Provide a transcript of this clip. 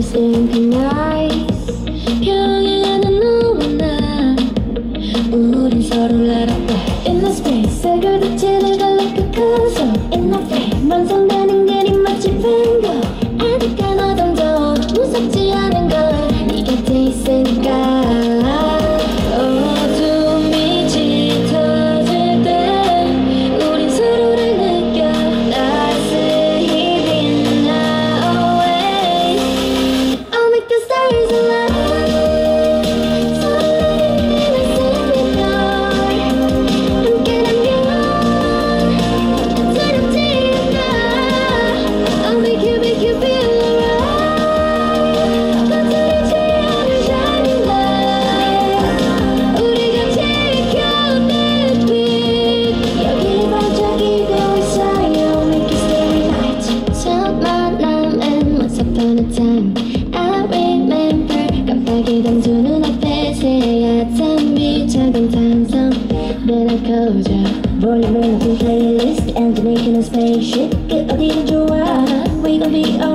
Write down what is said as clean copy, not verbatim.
just simply nice. 평행하는 너와 나 우린 서로를 알아봐. In the space 색을 빛을 갈라그 커서 In the frame 완성되는 그림 마치 뱅거. 아득한 어둠도 무섭지 않은 걸 네 곁에 있으니까. 어둠이 짙어질 때 우린 서로를 느껴 따스히 빛나 always. I'll make the stars align. I remember 깜빡이던 두 눈앞에 새하얀 빛 작은 탄성 내가 커져 볼륨을 높인 플레이리스트 엔진이 켜는 spaceship 그 어디든 좋아 We gon' be